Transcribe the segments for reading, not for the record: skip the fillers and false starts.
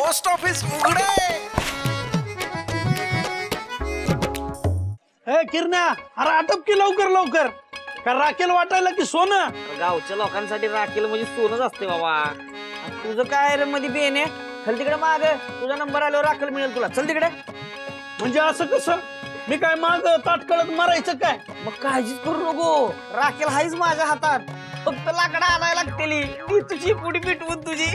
Post office उघडे. हे किरण्या, अरे आटप की लवकर लवकर. का राखेल वाटायला की सोनं? गावच्या लोकांसाठी राखेल म्हणजे सोनच असते बाबा. तुझं काय रे मध्ये बेन आहे? चल तिकडे माग, तुझा नंबर आल्यावर राखेल मिळेल तुला. चल तिकडे. म्हणजे असं कसं? मी काय माग ताटकळत मारायचं काय? मग काळजीच करू नको, राखेल हायच माझ्या हातात. फक्त लाकडा आणायला लागतेली, ती तुझी पुढी पिटवून तुझी.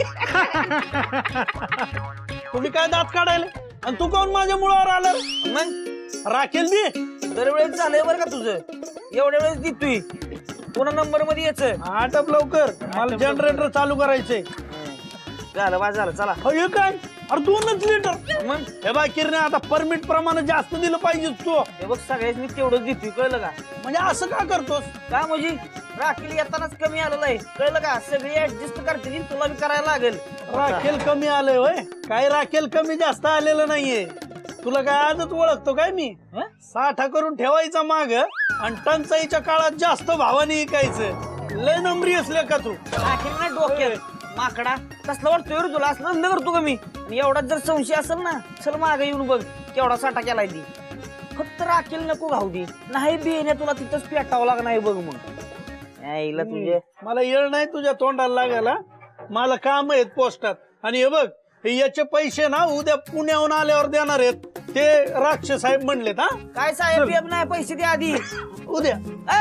तुम्ही काय दात काढायला आणि तू कोण माझ्या मुळावर आलं? मग राखेल दे. दरवेळेस झालंय बरं का तुझं, एवढ्या वेळेस देतोय. पुन्हा नंबर मध्ये यायचं. आटप लवकर, मला जनरेटर चालू करायचंय. झालं बा झालं, चला. हे काय? अरे 2 लिटर. मग हे बा किरण्या, आता परमिट प्रमाणे जास्त दिलं पाहिजे तू. हे बघ सगळ्यांनी तेवढंच देतोय, कळलं का? म्हणजे असं का करतोस? का म्हणजे राखेल येतानाच कमी आलेलं आहे, कळलं का? सगळी ऍडजस्ट करतील, तुला बी करायला लागेल. राखेल कमी आलंय होय? काय राखेल कमी जास्त आलेलं नाहीये. तुला काय आजच ओळखतो काय मी? साठा करून ठेवायचा माग आणि टंचाईच्या काळात जास्त भावाने विकायचं. लय नंबरी असले का तू? राखेल ना डोक्यात माकडा, कसला वाटतोय रे तुला? असं धंदा करतो का मी? आणि एवढाच जर संशय असेल ना, चल मागे येऊन बघ केवढा साठा केलाय ती. फक्त राखेल नको घाऊ दे, नाही बियाणे तुला तिथंच पेटावं लागणार नाही बघ. मग यायला तुझे मला येळ नाही तुझ्या तोंडाला लागायला. मला काम आहेत पोस्टात. आणि हे बघ, याचे पैसे ना उद्या पुण्याहून आल्यावर देणार आहेत. ते राक्ष साहेब म्हणलेत. हा काय साहेब बिहेब नाही, पैसे दे आधी उद्या.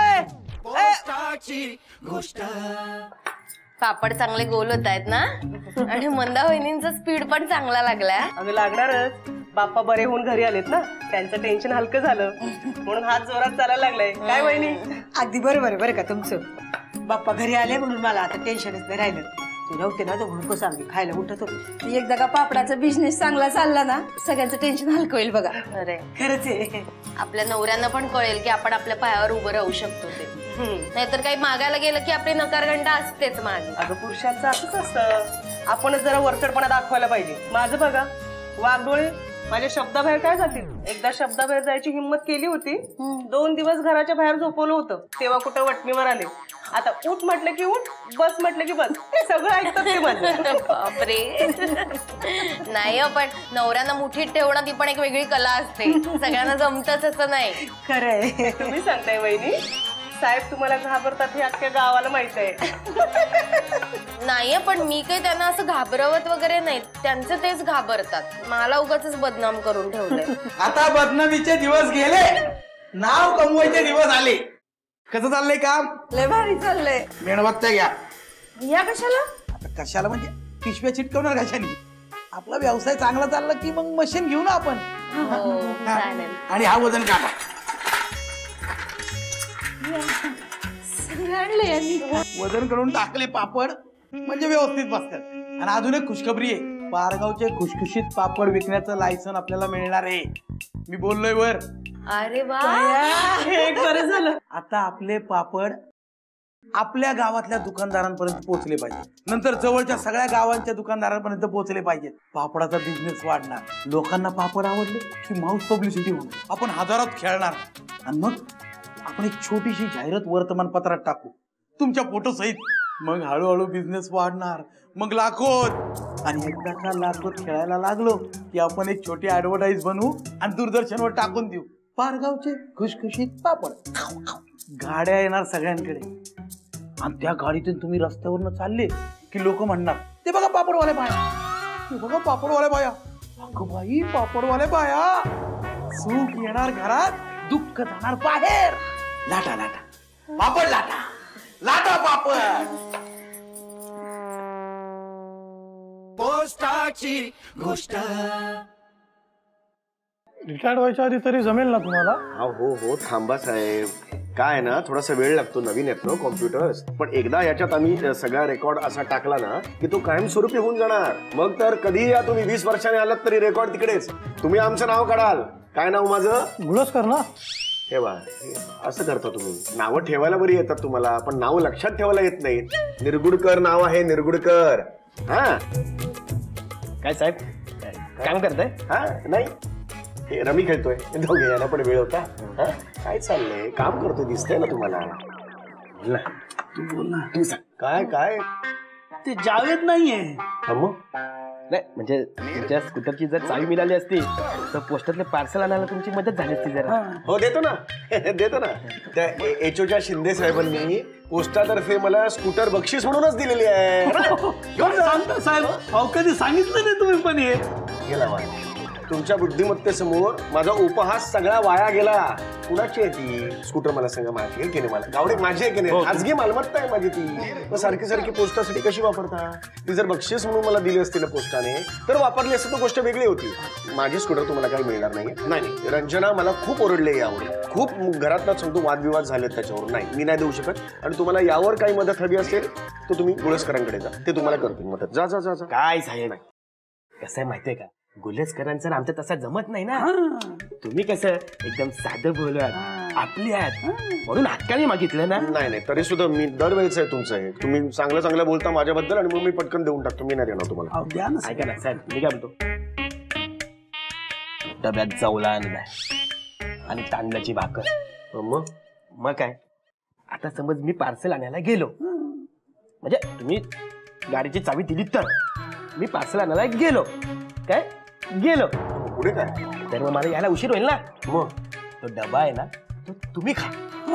पापड चांगले गोल होत आहेत ना, आणि मंदा वहिनींचा स्पीड पण चांगला लागलाय. अगं लागणारच, बाप्पा बरे होऊन घरी आलेत ना, त्यांचं टेन्शन हलकं झालं म्हणून हात जोरात चालायला लागलाय. काय वहिनी? अगदी बरोबर आहे बरं का तुमचं. बाप्पा घरी आले म्हणून मला आता टेन्शनच नाही राहिलं. ते नव्हते ना, तो घुडको सांगे खायला उठत होते. एकदा का पापडाचा बिझनेस चांगला चालला ना, सगळ्यांचं टेन्शन हलकं होईल बघा. अरे खरंच आहे. आपल्या नवऱ्यांना पण कळेल की आपण आपल्या पायावर उभं राहू शकतो ते. नाहीतर काही मागायला गेलं की आपली नकारगंडा असतेच मागे. अगं पुरुषांचं असंच असतं, आपणच जरा वरचढपणा दाखवायला पाहिजे. माझं बघा, वाघडोळे माझ्या शब्दाबाहेर काय जातील. एकदा शब्दाबाहेर जायची हिंमत केली होती, 2 दिवस घराच्या बाहेर झोपवलं होतं, तेव्हा कुठं वटणीवर आले. आता उठ म्हटलं की उठ, बस म्हटलं की बस, सगळं ऐकतात ते माझं. बापरे. नाही पण नवऱ्यांना मुठीत ठेवणं ती पण एक वेगळी कला असते, सगळ्यांना जमतच असं नाही. खरंय. तुम्ही सांगताय वहिनी, साहेब तुम्हाला घाबरतात हे अख्ख्या गावाला माहित आहे. नाहीये, पण मी काही त्यांना असं घाबरवत वगैरे नाही, त्यांचे तेच घाबरतात. मला उगाच बदनाम करून ठेवलंय. आता बदनामीचे दिवस गेले, नाव कमवायचे दिवस आले. कसं चाललंय काम? लय भारी चाललंय. मेणबत्त्या घ्या. या कशाला? आता कशाला म्हणजे पिशव्या चिटकवणार कशाने? आपला व्यवसाय चांगला चालला की मग मशीन घेऊ ना आपण. चालेल. आणि हा वजन काटा. वजन करून टाकले पापड म्हणजे व्यवस्थित बसतात. आणि अजून एक खुशखबरी आहे, पारगावचे खुशखुशीत पापड विकण्याचं लायसन आपल्याला मिळणार आहे. मी बोललोय वर. अरे वा, एक बरं झालं. आता आपले पापड आपल्या गावातल्या दुकानदारांपर्यंत पोहोचले पाहिजे, नंतर जवळच्या सगळ्या गावांच्या दुकानदारांपर्यंत पोहोचले पाहिजेत. पापडाचा बिझनेस वाढणार, लोकांना पापड आवडले की माउथ पब्लिसिटी होणार, आपण हजारात खेळणार. आणि मग आपण एक छोटीशी जाहिरात वर्तमानपत्रात टाकू तुमच्या फोटो सहित. मग हळूहळू बिझनेस वाढणार, मग लाखोत. आणि एकदा का लाखोत खेळायला लागलो की आपण एक छोटी ऍडव्हर्टाईज बनवू आणि दूरदर्शनवर टाकून देऊ, पारगावचे खुशखुशीत पापड. गाड्या येणार सगळ्यांकडे, आणि त्या गाडीतून तुम्ही रस्त्यावरनं चालले की लोक म्हणणार, ते बघा पापडवाले बाया, ते बघा पापडवाले बाया. अगं बाई, पापडवाले बाया. सुख येणार घरात, दुःख जाणार बाहेर. लाटा लाटा पापड, लाटा लाटा पापड. पोस्टाची गोष्ट. रिटायर्ड व्हायच्या आधी तरी जमेल ना तुम्हाला? हो हो, थांबा साहेब. काय ना, थोडासा वेळ लागतो, नवीन येत ना कॉम्प्युटर्स. पण एकदा याच्यात आम्ही सगळा रेकॉर्ड असा टाकला ना की तो कायमस्वरूपी होऊन जाणार. मग तर कधी या तुम्ही 20 वर्षांनी आलात तरी रेकॉर्ड तिकडेच. तुम्ही आमचं नाव काढाल. काय नाव माझं? गुळसकर ना. ठेवा. असं करता तुम्ही. नावं ठेवायला बरी येतात तुम्हाला, पण नाव लक्षात ठेवायला येत नाहीत. निरगुडकर नाव आहे, निरगुडकर. हा काय साहेब काम करताय? हा नाही, हे रमी खेळतोय. दोघे यायला पण वेळ होता. काय चाललंय? काम करतोय दिसतंय ना तुम्हाला. तू बोल ना. तू सांग. काय काय ते जावेद नाहीये. मग नाही म्हणजे तुमच्या स्कूटरची जर चावी मिळाली असती तर पोस्टातले पार्सल आणायला तुमची मदत झाली असती जरा. हो देतो ना देतो ना. त्या एचओच्या शिंदे साहेबांनी पोस्टातर्फे मला स्कूटर बक्षीस म्हणूनच दिलेली आहे. सांगता साहेब, अहो कधी सांगितलं नाही तुम्ही पण हे. गेला वाया. तुमच्या बुद्धिमत्तेसमोर माझा उपहास सगळा वाया गेला. कुणाची आहे ती स्कूटर मला सांगा. माझी आहे की नाही? मला गावडे माझी आहे की नाही? खाजगी मालमत्ता आहे माझी ती. मग सारखी सारखी पोस्टासाठी कशी वापरता? ती जर बक्षीस म्हणून मला दिली असती ना पोस्टाने तर वापरली असती तर गोष्ट वेगळी होती. माझी स्कूटर तुम्हाला काही मिळणार नाही. नाही रंजना मला खूप ओरडले यावर. खूप घरातला सांगतो वादविवाद झालेत त्याच्यावर. नाही मी नाही देऊ शकत. आणि तुम्हाला यावर काही मदत हवी असेल तर तुम्ही गुळसकरांकडे जा. ते तुम्हाला करतील मदत. जा जा जा जा. काय साहेब कसं आहे माहितीये का, गुलेसकरांचं आमचं तसं जमत नाही ना. तुम्ही कसं एकदम साधं बोलत आपली आहात म्हणून हक्काने मागितलं ना. नाही नाही तरी सुद्धा मी दरवेळेच आहे तुमचं आहे. तुम्ही चांगलं चांगलं बोलता माझ्याबद्दल आणि मग मी पटकन देऊन टाकतो. मी नाही देणार तुम्हाला. अहो, द्या ना ऐका ना साहेब, मी काय म्हणतो, डब्यात जवला आणलाय आणि तांदळाची भाकर. मग काय आता समज मी पार्सल आणायला गेलो, म्हणजे तुम्ही गाडीची चावी दिली तर मी पार्सल आणायला गेलो पुढे काय तर मग मला यायला उशीर होईल ना. मग तो डबा आहे ना तो तुम्ही खा.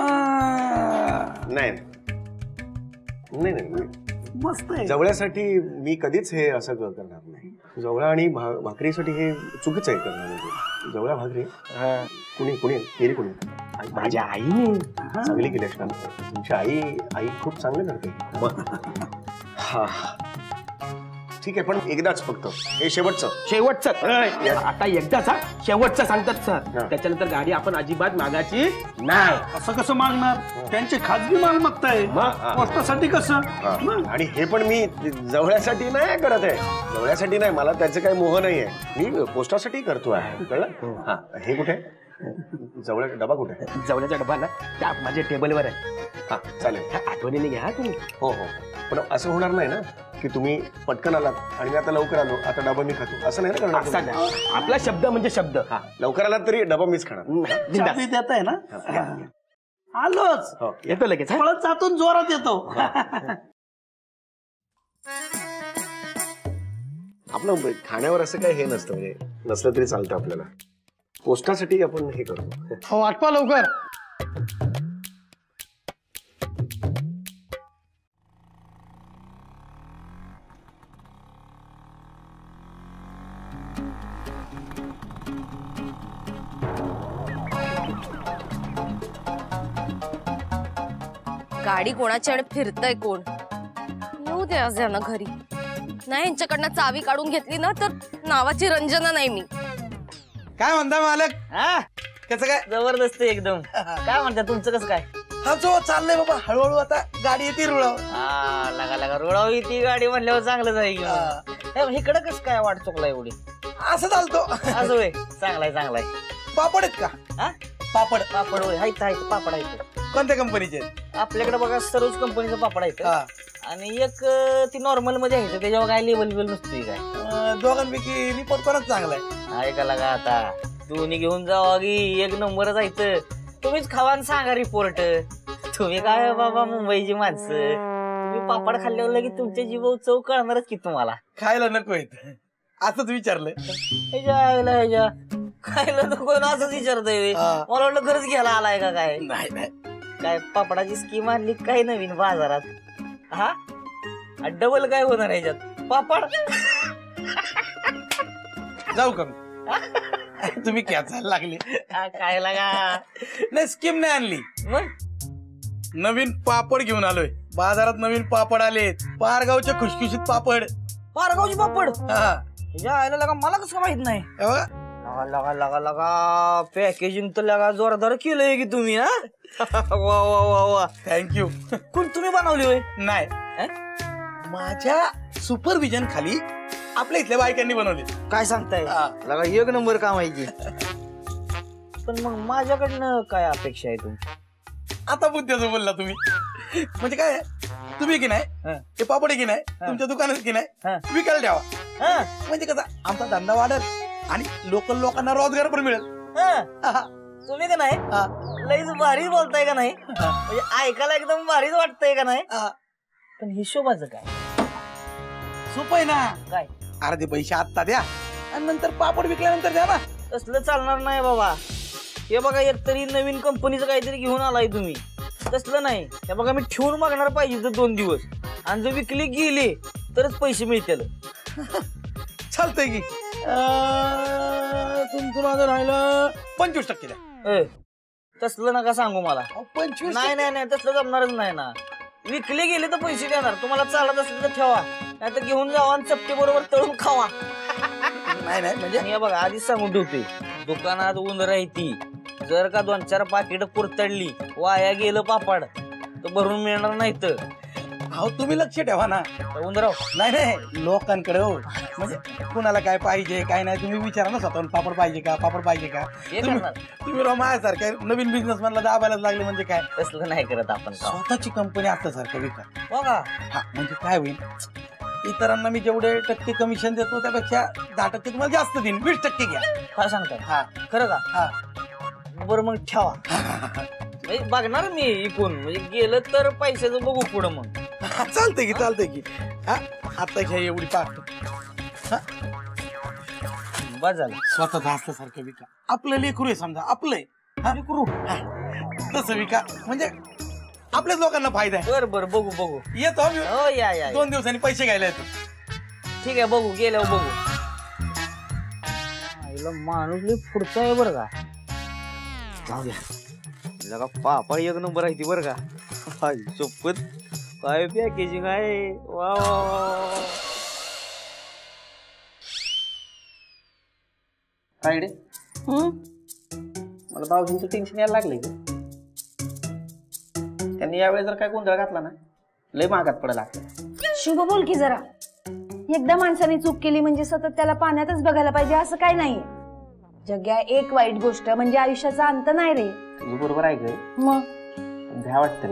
नाही नाही नाही मस्त आहे. जवळ्यासाठी मी कधीच हे असं करणार नाही. जवळा आणि भाकरीसाठी हे चुकीचं आहे करणार नाही. जवळ्या भाकरी कुणी कुणी केली कुणी? माझ्या आईने चांगली केली असणार. तुमची आई खूप चांगलं करते. हा ठीक आहे पण एकदाच फक्त हे शेवटचं आता एकदाच हा शेवटचं सांगतात सर. त्याच्यानंतर गाडी आपण अजिबात मागायची नाही. असं कसं मागणार? त्यांची खाजगी मालमत्ता आहे. पोस्टासाठी कसं? आणि हे पण मी जवळ्यासाठी नाही करत आहे. जवळ्यासाठी नाही, मला त्याचं काही मोह नाहीये. मी पोस्टासाठी करतो आहे. कळलं? हा हे कुठे जवळ डबा कुठे? जवळचा डबा ना त्या माझ्या टेबलवर आहे. हा चालेल. आठवणीने घ्या तुम्ही. हो हो पण असं होणार नाही ना की तुम्ही पटकन आलात आणि मी आता लवकर आलो आता डबा मी खातो असं नाही ना करणार. आपला शब्द म्हणजे शब्द. हा लवकर आलात तरी डबा मीच खाणार. चाबी देताय ना? आलोच. येतो लगेच. पळत जातून जोरात येतो. आपलं खाण्यावर असं काही हे नसतं, म्हणजे नसलं तरी चालतं आपल्याला. पोस्टासाठी आपण हे करतो. हो आठवा लवकर. गाडी कोणाच्याकडे फिरतय कोण? येऊ दे आज यांना घरी. नाही यांच्याकडनं चावी काढून घेतली ना तर नावाची रंजना नाही मी. काय म्हणता मालक? कसं काय? जबरदस्त एकदम. काय म्हणता तुमचं कसं काय? हा जो चाललंय बाबा हळूहळू आता गाडी येते रुळाव. लगा रुळावी ती गाडी म्हणल्यावर चांगलंच आहे. इकडं कसं काय वाट चुकला एवढी? असं चालतो. असं होय. चांगलाय. पापड आहेत का? पापड होय. हायत पापड आहेत. कोणत्या कंपनीचे? आपल्याकडे बघा सर्वच कंपनीचं पापड आहे. आणि एक ती नॉर्मल मध्ये आहे त्याच्यावर काय लेबल नसतोय काय. दोघांपैकी रिपोर्ट कोणाच चांगला आहे? ऐका लागा आता दोन्ही घेऊन जाऊ की एक नंबरच आहे. तुम्हीच खावा आणि सांगा रिपोर्ट. तुम्ही काय बाबा मुंबईची माणसं, तुम्ही पापड खाल्ल्यावर लगेच तुमच्या जीवावर चव कळणारच की तुम्हाला. खायला नको येत असंच विचारलं. खायला नको असंच विचारतोय. मला वाटलं खरंच घ्यायला आलाय का काय? नाही काय पापडाची स्कीम आणली काय नवीन बाजारात? हा डबल काय होणार ह्याच्यात? पापड जाऊ का? तुम्ही खेचायला लागले. काय लागा? नाही स्कीम नाही आणली. मग नवीन पापड घेऊन आलोय. बाजारात नवीन पापड आलेत. पारगावचे खुशखुशीत पापड. पारगावचे पापड? हा लगा मला कसं माहित नाही. लगा पॅकेजिंग तर लगा जोरदार केलंय की तुम्ही. वा थँक्यू. कोण तुम्ही बनवली होय? नाही माझ्या सुपरविजन खाली आपल्या इथल्या बायकांनी बनवले. काय सांगताय? लगा एक नंबर काम आहे की. पण मग माझ्याकडनं काय अपेक्षा आहे तुमची? आता बुद्ध्याचं बोलला तुम्ही. म्हणजे काय तुम्ही की नाही ते पापड की नाही तुमच्या दुकानात की नाही विकायला ठेवा. म्हणजे कसा आमचा धंदा वाढेल आणि लोकल लोकांना रोजगार पण मिळेल. तुम्ही का नाही लईच भारीच बोलताय का नाही? म्हणजे ऐकायला एकदम भारीच वाटतंय का नाही? पण हिशोबाचं काय? सोपं आहे ना. काय? अर्धे पैसे आत्ता द्या आणि नंतर पापड विकल्यानंतर द्या ना. तसलं चालणार नाही बाबा. हे बघा एकतरी नवीन कंपनीचं काहीतरी घेऊन आलाय तुम्ही. तसलं नाही. हे बघा मी ठेवून मागणार पाहिजे तर 2 दिवस आणि जर विकले गेले तरच पैसे मिळतील. चालतंय की तुमचं माझं राहिलं 25% द्या. तसलं नका सांगू मला. 25 नाही नाही नाही तसलं जमणारच नाही ना. विकले गेले तर पैसे देणार. तुम्हाला चालत असेल तर ठेवा नाही तर घेऊन जावा आणि चपटे बरोबर तळून खावा. नाही नाही म्हणजे हे बघा आधीच सांगून ठेवते दुकानात उंदर आहे ती. जर का 2-4 पाकिट कुरतडली वाया गेलं पापड तर भरून मिळणार नाही. तर अहो तुम्ही लक्ष ठेवा ना. उंदराव नाही नाही लोकांकडे हो म्हणजे कुणाला काय पाहिजे काय नाही तुम्ही विचारा ना स्वतःहून. पापड पाहिजे का पापड पाहिजे का. हे करणार. तुम्ही राव माझ्यासारखं नवीन बिझनेसमॅनला दाबायलाच लागले म्हणजे काय. तसलं नाही करत आपण. स्वतःची कंपनी असल्यासारखं विका. बघा हा म्हणजे काय होईल इतरांना मी जेवढे टक्के कमिशन देतो त्यापेक्षा 10% तुम्हाला जास्त देईन. 20% घ्या. काय सांगताय. हा खरं का. हा बरं मग ठेवा. म्हणजे बघणार मी इकून म्हणजे गेलं तर पैशाचं बघू पुढं मग. चालतंय की चालतंय की. हा आता घ्या एवढी पाक. बस झालं. स्वतः असल्यासारखं विका. आपलं लेकरू आहे समजा आपलंय. हा लेकरू तसं विका म्हणजे आपल्याच लोकांना फायदा आहे. बरं बरं बघू बघू. येतो आम्ही हो या या 2 दिवसांनी पैसे घ्यायला येतो. ठीक आहे बघू गेल्यावर बघू. माणूस लय पुढचा आहे बरं का. जाऊ द्या का पापड 1 नंबर आहे ती बरं का. हाय सोपत काय पॅकेजिंग आहे. वा वा काय रे मला भाऊजींचं टेन्शन यायला लागलंय. त्यांनी यावेळेस जर काय गोंधळ घातला ना लय महागात पडायला लागतं. शुभ बोल की जरा. एकदा माणसाने चूक केली म्हणजे सतत त्याला पाण्यातच बघायला पाहिजे असं काय नाहीये. जग्या एक वाईट गोष्ट म्हणजे आयुष्याचा अंत नाही रे. तुझं बरोबर आहे ग. मग भ्या वाटत रे.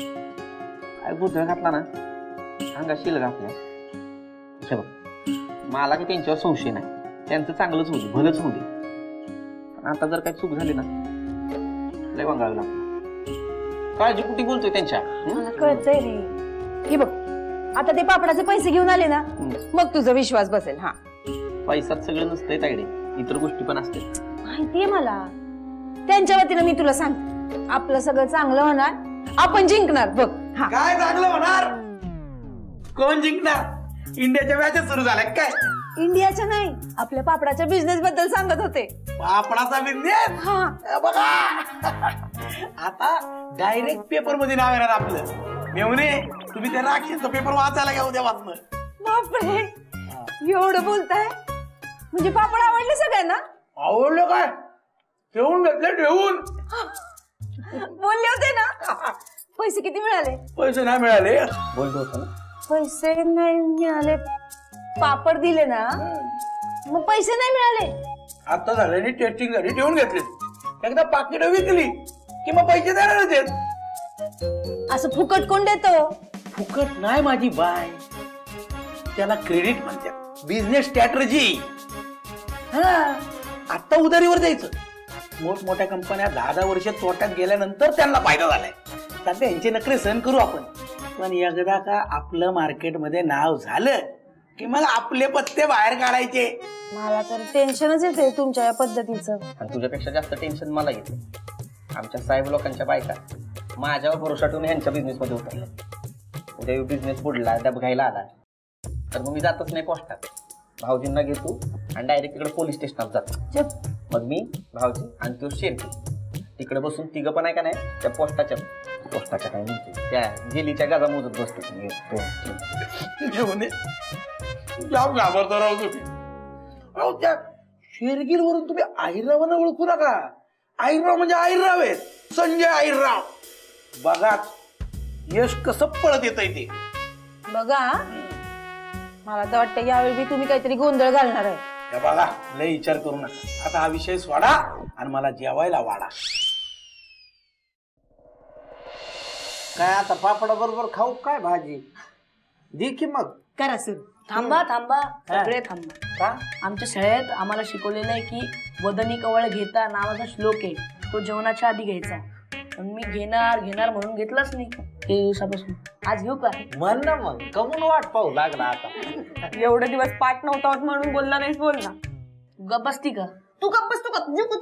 काय गोंधळ घातला ना अंगा शिल घातल्या. हे बघ मला काही त्यांच्यावर संशय नाही. त्यांचं चांगलंच होऊ दे भलंच होऊ दे. पण आता जर काही चूक झाली ना लय वांगाळं लागतं. काळजी कुठे बोलतोय त्यांच्या. मला कळतंय रे. हे बघ आता ते पापडाचे पैसे घेऊन आले ना मग तुझा विश्वास बसेल. हा पैशात सगळं नसतंय तायडे. इतर गोष्टी पण असतात. माहितीये मला. त्यांच्या वतीनं मी तुला सांगते आपलं सगळं चांगलं होणार. आपण जिंकणार बघ. हा काय चांगलं होणार. कोण जिंकणार. इंडियाच्या मॅचेस सुरू झाल्या काय. इंडियाच्या नाही आपल्या पापडाच्या बिझनेस बद्दल सांगत होते. पापडाचा बिझनेस. हा बघा आता डायरेक्ट पेपर मध्ये नाव येणार आपलं. मेवणे तुम्ही त्या राक्षीचा पेपर वाचायला घ्या उद्यापासून. बापरे एवढं बोलताय म्हणजे पापड आवडले सगळ्यांना. आवडलं काय ठेवून घेतलं ठेवून. बोलले होते ना. पैसे किती मिळाले. पैसे नाही मिळाले. बोलतो होतो ना. पैसे नाही मिळाले. पापड दिले ना मग पैसे नाही मिळाले. आता झाल्याने टेस्टिंग झाली ठेवून घेतले. एकदा पाकिट विकली कि मग पैसे देणारच आहेत. असं फुकट कोण देतो. फुकट नाही माझी बाय. त्याला क्रेडिट म्हणतात. Business strategy. हा आता उधारीवर द्यायचं. मोठमोठ्या कंपन्या 10-10 वर्ष तोट्यात गेल्यानंतर त्यांना फायदा झालाय. सध्या यांचे नखरे सहन करू आपण. पण एकदा का आपलं मार्केटमध्ये नाव झालं की मग आपले पत्ते बाहेर काढायचे. मला तर टेन्शनच येते तुमच्या या पद्धतीचं. आणि तुझ्यापेक्षा जास्त टेन्शन मला येते. आमच्या साहेब लोकांच्या बायका माझ्यावर भरोसा ठेवून यांच्या बिझनेस मध्ये उतरल्या. उद्या बिझनेस बुडला डब घ्यायला आला तर मग मी जातच नाही पोस्टात. भाऊजींना घेतो आणि डायरेक्ट तिकडे पोलीस स्टेशनात जातो. मग मी भाऊजी आणि तो शेरकी तिकडे बसून तिघं पण आहे का नाही त्या पोस्टाच्या काय म्हणते त्या जेलीच्या गाजा मोजत बसतो. घाबरतो राहू तुम्ही. त्या शेरगीरवरून तुम्ही आहिररावांना ओळखू नका. आहिरराव म्हणजे आहिरराव आहेत. संजय आहिरराव. बघा यश कसं पळत येत ते. बघा मला तर वाटतं यावेळी तुम्ही काहीतरी गोंधळ घालणार आहे. हे बघा लय विचार करू नका. आता हा विषय सोडा आणि मला जेवायला वाढा. काय आता पापडा बरोबर खाऊ काय भाजी दे की मग. करा सर. थांबा थांबा सगळे थांबा. आमच्या शाळेत आम्हाला शिकवलेलं आहे की वदनी कवळ घेता नावाचा श्लोक आहे तो जेवणाच्या आधी घ्यायचा. पण मी घेणार घेणार म्हणून घेतलाच नाही ते दिवसापासून. आज घेऊ का? म्हण ना मग, कमून वाट पाहू लागला आता. एवढे दिवस पाठ नव्हता होत म्हणून बोलला नाहीस, बोल ना. गप्प बसती का? तू गप्प बस,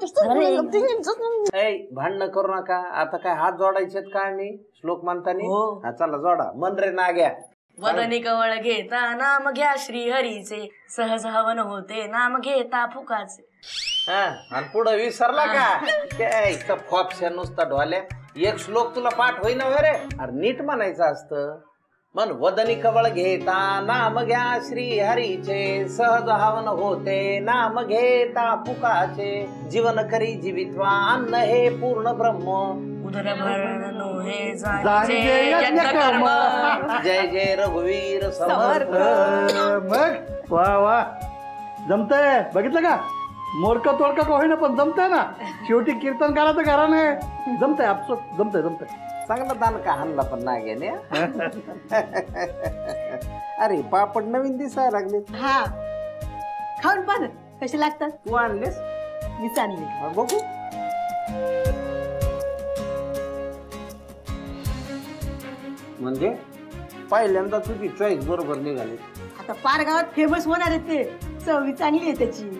भांडणं करू नका. आता काय हात जोडायचे का आम्ही श्लोक म्हणतानी? हो. चला जोडा. मन रे नाग्या. वदनी कवळ घेता नाम घ्या श्री हरीचे, सहज हवन होते नाम घेता फुकाचे. आणि पुढं विसरला का? फॉपशा नुसता ढोल्या. एक श्लोक तुला पाठ होईना रे. अरे नीट म्हणायचं असतं. मन वदनी कवळ घेता नाम घ्या श्री हरीचे, सहज हवन होते नाम घेता फुकाचे. जीवन करी जीवित्वा अन्न हे पूर्ण ब्रह्म, उदर भरण नोहे जाणीजे जाणीजे यज्ञ यज्ञ कर्म. जय जय रघुवीर समर्थ. मग वा वा, जमतंय. बघितलं का? मोरका तोडका का होईना पण जमतंय ना. शेवटी कीर्तनकाराचं घराने जमतंय. आपसोस जमतंय जमतंय. चांगला दानका हाणला पण नाग्याने. अरे पापड नवीन दिसायला लागले. हा, खाऊन पाहा ना कसे लागतात. तू आणलेस? मीच आणली. बघू. म्हणजे पहिल्यांदा तुझी चॉईस बरोबर निघाली. आता पार गावात फेमस होणार आहे ते. चवी चांगली आहे त्याची.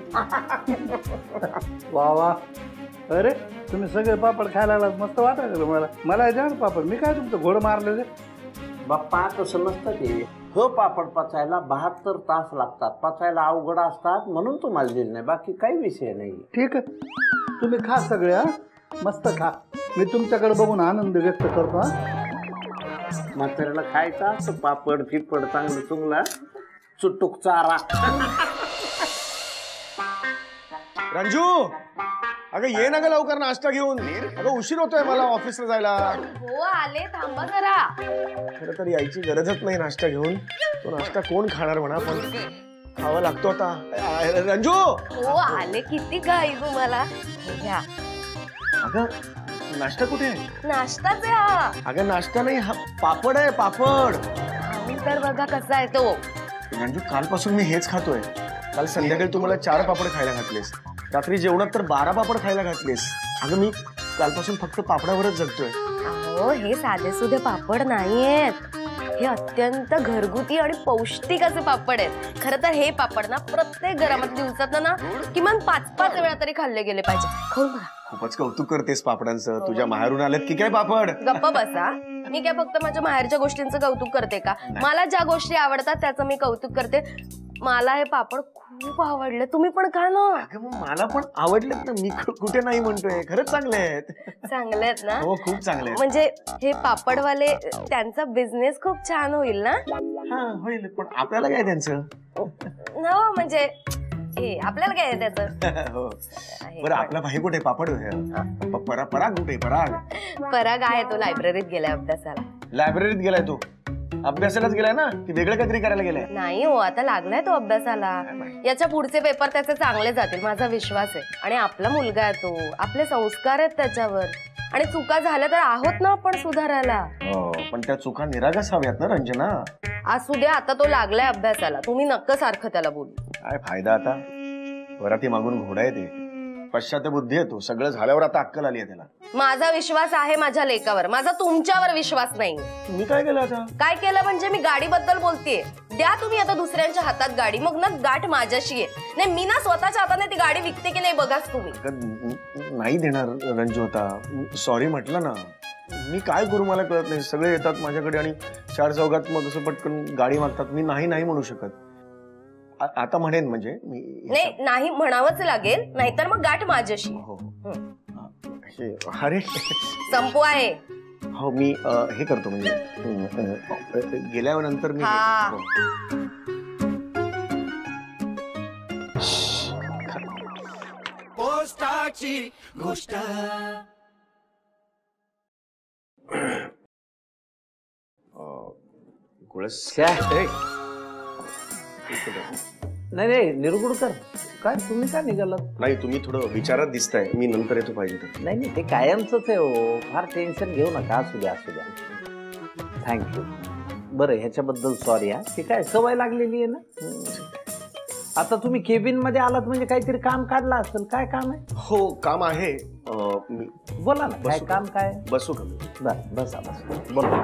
वा वा. अरे तुम्ही सगळे पापड खायला लागलात, मस्त वाटायला मला. मला द्या ना पापड. मी काय तुमचं घोडं मारलेलं. बाप्पा तसं नसतं ते. हो, पापड पचायला 72 तास लागतात. पचायला अवघड असतात म्हणून तुम्हाला दिलं नाही, बाकी काही विषय नाही. ठीक आहे, तुम्ही खा सगळे. हा, मस्त खा. मी तुमच्याकडे बघून आनंद व्यक्त करतो. हा, म्हाताऱ्याला खायचा असं पापड फिपड चांगलं चुंगला चुटूक चारा. रंजू, अगं ये ना ग लवकर नाश्ता घेऊन. अगं उशीर होतोय मला ऑफिसला जायला. हो आले, थांबा जरा. खरं तर यायची गरजच नाही नाश्ता घेऊन. तो नाश्ता कोण खाणार म्हणा, पण खावा लागतो आता. रंजू, हो आले, किती घाई तुम्हाला. घ्या. अगं नाश्ता कुठे आहे? नाश्ताच आहे हा. अगं नाश्ता नाही, हा पापड आहे, पापड. तर बघा कसा आहे तो. रंजू, कालपासून मी हेच खातोय. काल संध्याकाळी तू मला 4 पापड खायला घातलेस. रात्री जेवणात तर 12 पापड खायला घातलेस. अगं मी कालपासून फक्त पापडावरच जगतोय. अहो, हे साधे सुधे पापड नाहीयेत. हे अत्यंत घरगुती आणि पौष्टिक असे पापड आहेत. खरं तर हे पापड ना प्रत्येक घरामध्ये दिवसात ना किमान 5-5 वेळा तरी खाल्ले गेले पाहिजे. खाऊन बघा. खूपच कौतुक करतेस पापडांचं. तुझ्या माहेरून आलेत की काय पापड? गप्प बसा. मी काय फक्त माझ्या माहेरच्या गोष्टींचं कौतुक करते का? मला ज्या गोष्टी आवडतात त्याचं मी कौतुक करते. मला हे पापड खूप आवडले. तुम्ही पण खा ना. अगं मग मला पण आवडलेत ना. मी कुठे नाही म्हणतोय. खरंच चांगले आहेत. चांगले आहेत ना? हो, खूप चांगले आहेत. म्हणजे हे पापडवाले त्यांचा बिझनेस खूप छान होईल ना? हा, होईल. पण आपल्याला काय त्यांचं? हो म्हणजे आपल्याला काय आहे त्याचं? हो. बरं, आपला भाई कुठे? पापड पराग कुठे? पराग आहे, तो लायब्ररीत गेलाय अभ्यासाला. लायब्ररीत गेलाय तो? अभ्यासालाच गेलाय ना की वेगळं काहीतरी करायला गेलाय? नाही हो, आता लागलाय तो अभ्यासाला. याच्या पुढचे पेपर त्याचे चांगले जातील माझा विश्वास आहे. आणि आपला मुलगा आहे तो, आपले संस्कार आहेत त्याच्यावर. आणि चुका झाल्या तर आहोत ना आपण सुधारायला. पण त्या चुका निरागस हव्यात ना रंजना. असू द्या, आता तो लागलाय अभ्यासाला. तुम्ही नक्क सारखं त्याला बोलू. काय फायदा आता? वराती मागून घोडा आहे ते. पश्चात बुद्धी येतो. सगळं झाल्यावर आता अक्कल आली आहे त्याला. माझा विश्वास आहे माझ्या लेकावर, माझा तुमच्यावर विश्वास नाही. मी काय केलं आता? काय केलं म्हणजे मी गाडीबद्दल बोलतेय. द्या तुम्ही आता दुसऱ्यांच्या हातात गाडी, मग ना गाठ माझ्याशी आहे. नाही, मी ना स्वतःच्या हाताने ती गाडी विकते की नाही बघाच तुम्ही. नाही देणार रंजू. आता सॉरी म्हटलं ना. मी काय करू मला कळत नाही. सगळे येतात माझ्याकडे आणि 4 चौघात मग असं पटकन गाडी मागतात. मी नाही नाही म्हणू शकत. आता म्हणेन म्हणजे मी नाही म्हणावंच लागेल, नाहीतर मग गाठ माझ्याशी. अरे संपू आहे. हो, मी हे करतो म्हणजे गेल्यानंतर मी पोस्टाची गोष्ट. नाही निरगुडकर, काय तुम्ही का निघालात? नाही, तुम्ही थोडं विचारात दिसताय. मी नंतर येतो पाहिजे तर. नाही ते कायमच आहे हो. फार टेन्शन घेऊ नका. असू द्या. थँक्यू. बरं, ह्याच्याबद्दल सॉरी. हा, ते काय सवय लागलेली आहे ना. आता तुम्ही केबिन मध्ये आलात म्हणजे काहीतरी काम काढलं असेल. काय काम आहे? हो काम आहे. मी बोला ना काय काम काय? बसू का? बसा बसा. बोला.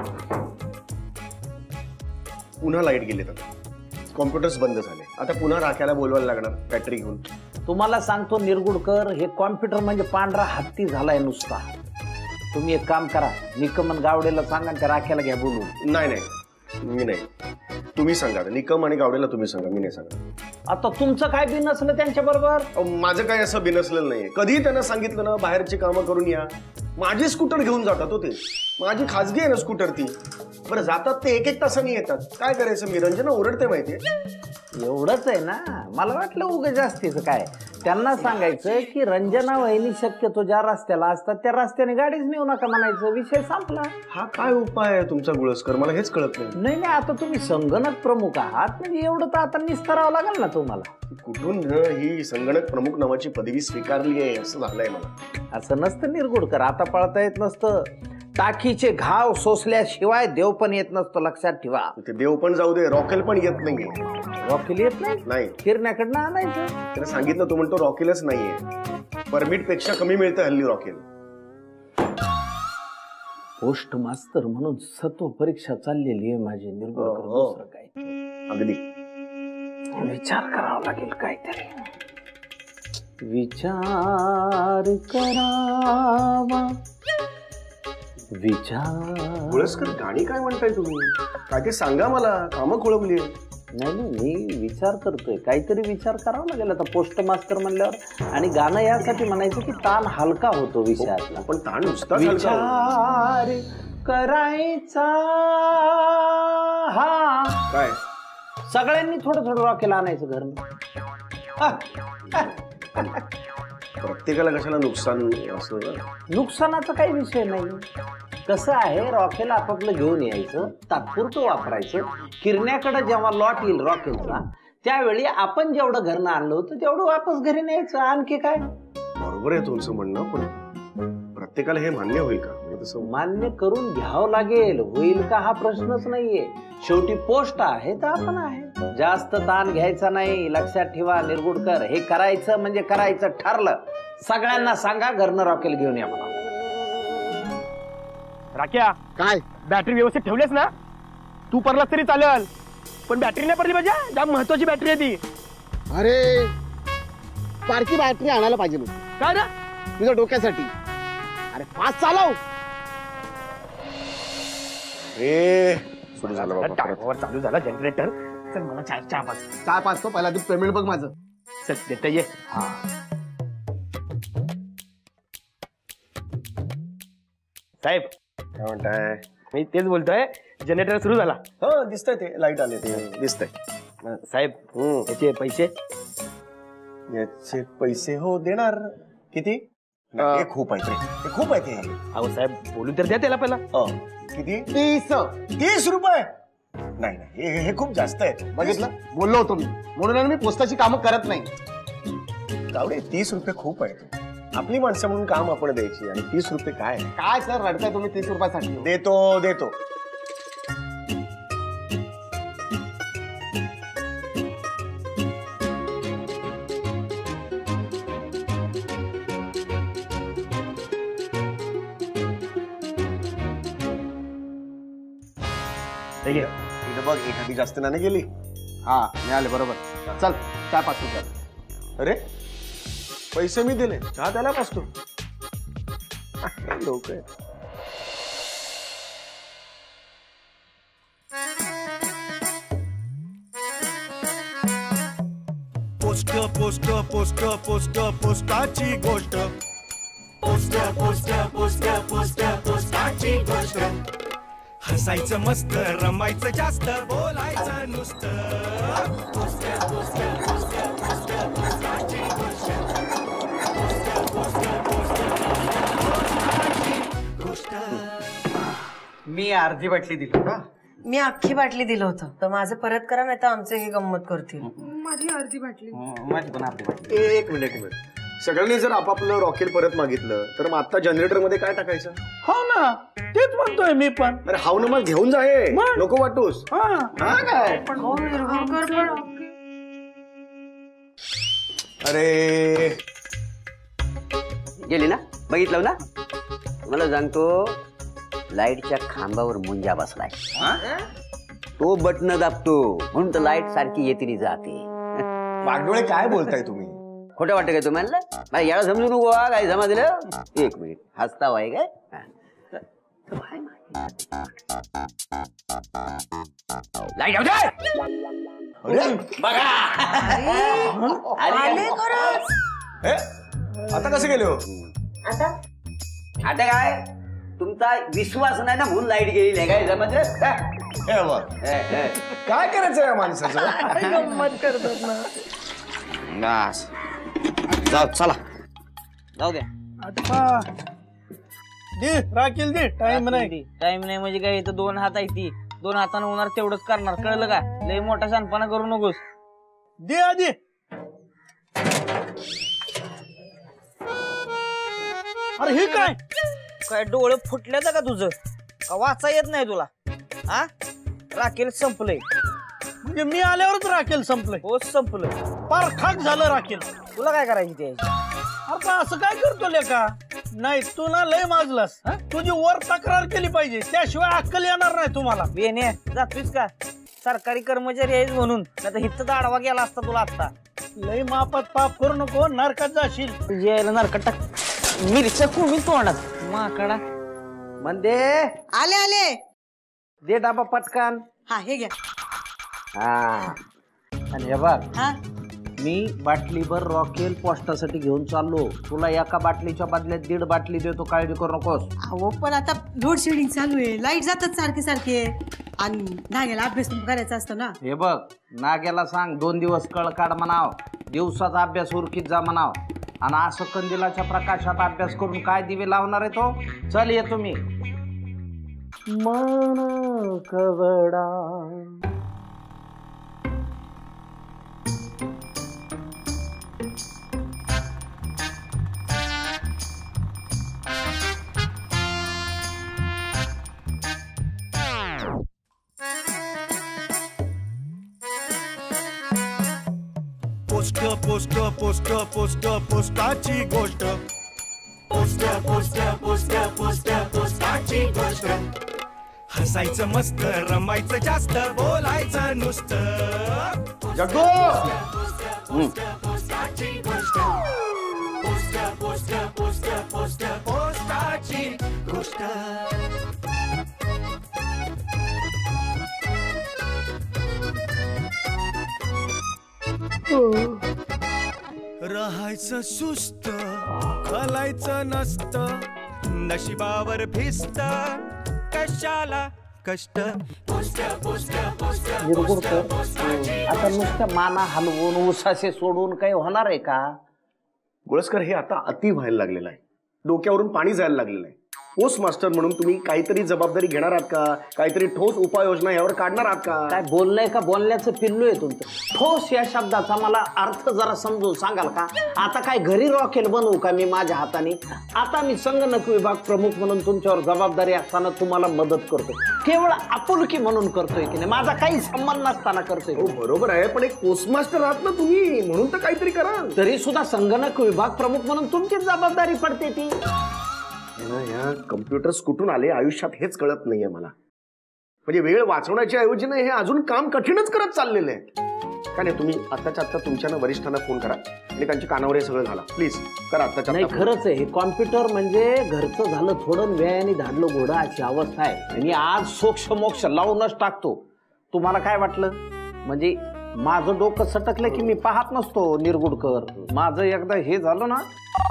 पुन्हा लाईट गेले तर कॉम्प्युटर्स बंद झाले. आता पुन्हा राख्याला बोलवायला लागणार बॅटरी घेऊन. तुम्हाला सांगतो निरगुडकर, हे कॉम्प्युटर म्हणजे पांढरा हत्ती झालाय नुसता. तुम्ही एक काम करा, निकमन गावडेला सांगा त्या राख्याला घ्या बोलून. नाही नाही मी नाही, तुम्ही सांगा. निकम आणि गावडेला तुम्ही सांगा, मी नाही सांगा. आता तुमचं काय बिनसलं त्यांच्या बरोबर? माझं काय असं बिनसलेलं नाहीये. कधी त्यांना सांगितलं ना बाहेरची कामं करून या, माझी स्कूटर घेऊन जातात होते. माझी खाजगी आहे ना स्कूटर ती. बरं जातात ते एक तासांनी येतात. काय करायचं मी? रंजना ओरडते माहितीये. एवढंच आहे ना, मला वाटलं उगाच जास्तीचं काय. त्यांना सांगायचं की रंजना वहिनी शक्यतो ज्या रस्त्याला असतात त्या रस्त्याने गाडीच नेऊ नका म्हणायचं, विषय संपला. हा काय उपाय आहे तुमचा गुळसकर? मला हेच कळत नाही. नाही नाही, आता तुम्ही संगणक प्रमुख आहात म्हणजे एवढं तर आता निस्तरावं लागेल ना तुम्हाला. कुठून ही संगणक प्रमुख नावाची पदवी स्वीकारली आहे असं झालंय मला. असं नसतं निरगुडकर, आता पळता येत नसतं. टाकीचे घाव सोसल्याशिवाय देव पण येत नसतो, लक्षात ठेवा. ते देव पण जाऊ दे, रॉकेल पण येत नाहीये. रॉकेल येत नाही? फिरण्याकडनं आणायचं. त्याला सांगितलं तो म्हणतो रॉकेलच नाहीये, परमिट पेक्षा कमी मिळतं हल्ली रॉकेल. पोस्ट मास्तर म्हणून सत्व परीक्षा चाललेली आहे माझी निरगुडकर. दुसरं काय अगदी विचार करावा लागेल काहीतरी. विचार करावा विचार. गुळसकर गाणी काय म्हणताय तुम्ही? काय ते सांगा मला, कामं खोळंबली. नाही नाही, मी विचार करतोय, काहीतरी विचार करावा लागेल आता पोस्ट मास्टर म्हणल्यावर. आणि गाणं यासाठी म्हणायचं की ताण हलका होतो विषयातला. पण ताण नुसता विचार करायचा. हा काय सगळ्यांनी थोडं थोडं रॉकेल आणायचं घर. प्रत्येकाला कशाला नुकसान असं? नुकसानाचा काही विषय नाही. कसं आहे, रॉकेल आपापलं घेऊन यायचं, तात्पुरतं वापरायचं. किरण्याकडे जेव्हा लॉट येईल रॉकेलचा त्यावेळी आपण जेवढं घरनं आणलं होतं तेवढं वापस घरी न्यायचं. आणखी काय? बरोबर आहे तुमचं म्हणणं, पण प्रत्येकाला हे मान्य होईल का? तसं मान्य करून घ्यावं लागेल. होईल का हा प्रश्नच नाहीये. शेवटी पोस्ट आहे तर आपण आहे. जास्त ताण घ्यायचा नाही, लक्षात ठेवा निरगुडकर. हे करायचं म्हणजे करायचं ठरलं. सगळ्यांना सांगा घरनं रॉकेल घेऊन या मला. राख्या काय बॅटरी व्यवस्थित ठेवलीस ना? तू परलास तरी चालेल, पण बॅटरी नाही पडली पाहिजे. जाम महत्वाची बॅटरी आहे ती. अरे बारकी बॅटरी आणायला पाहिजे मग. काय ना तुझ्या डोक्यासाठी. अरे फास्ट चालव. सुरू झालं बाबा, टायमावर चालू झाला जनरेटर. चल मला चहा पाच. चहा पाचतो पहिला. तू पेमेंट बघ माझं. चल देता ये. हा साहेब काय म्हणताय? मी तेच बोलतोय, जनरेटर सुरू झाला. हो दिसतंय, ते लाईट आले ते दिसतंय. साहेब याचे पैसे? याचे पैसे हो देणार. किती? हे खूप आहे ते, खूप आहे ते. अहो साहेब बोलू तर द्या त्याला पहिला. किती? 30 रुपये? नाही नाही, हे खूप जास्त आहे. बघितलं, बोललो होतो मी. म्हणून मी पोस्टाची कामं करत नाही. गावडे 30 रुपये खूप आहे. आपली माणसं म्हणून काम आपण द्यायची, आणि 30 रुपये काय? काय सर रडताय तुम्ही 30 रुपयासाठी? देतो देतो. बघ एखादी जास्त नाणे गेली. हा मिळाले बरोबर. चल चहा पाचतो. चल. अरे पैसे मी दिले, चहा त्याला पाचतो. लोक पोस्ट पोस्ट पोस्ट पोस्ट पोस्टाची गोष्ट. पोस्ट पोस्ट पोस्ट पोस्ट पोस्टाची गोष्ट. हसायचं मस्त, रमायचं जास्त, बोलायचं नुसतं. पोस्ट पोस्ट पोस्ट पोस्ट पोस्टाची गोष्ट. पोस्ट पोस्ट पोस्ट गोष्ट. मी अर्धी बाटली दिली का? मी अख्खी बाटली दिलं होतं, तर माझं परत करा, नाही तर आमचे हे गंमत करतील. माझी अर्धी बाटली. माझी पण अर्धी बाटली. एक मिनिट. सगळ्यांनी जर आपापलं रॉकेल परत मागितलं तर मग आता जनरेटर मध्ये काय टाकायचं? हो ना, तेच म्हणतोय मी पण. अरे हाव ना, मग घेऊन जा. नको वाटूस. हा काय हो, निर्गुणकर पण अरे गेली ना, बघितलं ना, मला सांगतो लाईटच्या खांबावर मुंजा बसलाय. तो बटन दाबतो म्हणून तर लाईट सारखी येते जाते. वाघडोळे काय बोलताय तुम्ही? खोटं वाटतं काय तुम्हाला? नाही याला समजू नको. काय जमा दिलं? एक मिनिट हसता वाय काय? लाईट बघा आता कसं गेले हो? आता काय तुमचा विश्वास नाही ना म्हणून लाईट गेली नाही काय जमा दिलं? काय करायचं या माणसाचं? गंमत करतात ना. जाऊ चला जाऊ द्या. आता दे राखील दे. टाइम नाही. टाइम नाही म्हणजे काय? इथं 2 हात आहे ती 2 हातानं होणार तेवढंच करणार. कळलं का? लय मोठा शानपणा करू नकोस. दे आधी. अरे हे काय काय डोळे फुटल्यात का तुझं? का वाचा येत नाही तुला? हा राखेल संपलंय. म्हणजे मी आल्यावरच राखेल संपलंय? हो संपलं. पार खाक झालं राखेल. तुला काय करायची ते? अरे असं काय करतो लेका? नाही तू ना लय माजलास. तुझी वर तक्रार केली पाहिजे, त्याशिवाय अक्कल येणार नाही तुम्हाला. बेने जातोयस का? सरकारी कर्मचारी आहेस म्हणून, नाही तर हिथं आडवा गेला असता तुला आता. लय मापात पाप करू नको, नरकात जाशील. यायला नरकात टाक. मिरच्या कोणी तोंडात माकडा. म्हणजे आले आले. दे डाबा पटकन. हा हे घ्या. हा आणि हे बघ, हा मी बाटलीभर रॉकेल पोस्टासाठी घेऊन चाललो. तुला एका बाटलीच्या बदल्यात 1.5 बाटली देतो, काळजी करू नकोस. अहो पण आता लोड शेडिंग चालू आहे, लाईट जातात सारखे सारखे आणि नाग्याला अभ्यास करायचा असतो ना. हे बघ नाग्याला सांग 2 दिवस कळ काढ म्हणाव, दिवसाचा अभ्यास उरकीत जा म्हणाव. आणि असं कंदिलाच्या प्रकाशात अभ्यास करून काय दिवे लावणार आहे तो? चल ये तुम्ही. मन कवडा पोस्ट पोस्ट पोस्ट पोस्ट पोस्टाची गोष्ट. पोस्ट पोस्ट पोस्ट पोस्ट पोस्टाची गोष्ट. हसायचं मस्त, रमायचं जास्त, बोलायचं नुसतं. जग्गू पोस्टाची गोष्ट. पोस्ट पोस्ट पोस्ट पोस्ट पोस्टाची गोष्ट. राहायचं सुस्त, खालायचं नसतं, नशिबावर भिस्त, कशाला कष्ट. आता नुसतं माना हलवून उसासे सोडून काही होणार आहे का? गोळसकर हे आता अति व्हायला लागलेलं आहे. डोक्यावरून पाणी जायला लागलेलं आहे. पोस्ट मास्टर म्हणून तुम्ही काहीतरी जबाबदारी घेणार आहात का? काहीतरी ठोस उपाययोजना यावर काढणार आहात का? काय बोललंय का बोलण्याचं पिल्लू आहे तुमचं? ठोस या शब्दाचा मला अर्थ जरा समजून सांगाल का? आता काय घरी रॉकेल बनवू का मी माझ्या हाताने? आता मी संगणक विभाग प्रमुख म्हणून तुमच्यावर जबाबदारी असताना तुम्हाला मदत करतोय, केवळ आपुलकी म्हणून करतोय की नाही, माझा काही संबंध नसताना करतोय. बरोबर आहे, पण एक पोस्ट मास्टर आहात ना तुम्ही, म्हणून तर काहीतरी करा. तरी सुद्धा संगणक विभाग प्रमुख म्हणून तुमची जबाबदारी पडते ती. या कम्प्युटर्स कुठून आले आयुष्यात हेच कळत नाहीये मला. म्हणजे वेळ वाचवण्याच्या ऐवजी हे अजून काम कठीणच करत चाललेलं आहे. का नाही तुम्ही आत्ताच्या आत्ता तुमच्या वरिष्ठांना फोन करा आणि त्यांच्या कानावर हे सगळं घाला प्लीज करा आत्ताच्या. नाही खरंच आहे, हे कॉम्प्युटर म्हणजे घरचं झालं थोडं व्यायाने धाडलं घोडं अशी अवस्था आहे. आणि आज सोक्ष मोक्ष लावूनच टाकतो. तुम्हाला काय वाटलं? म्हणजे माझं डोकं सटकलं की मी पाहत नसतो निरगुडकर. माझं एकदा हे झालं ना.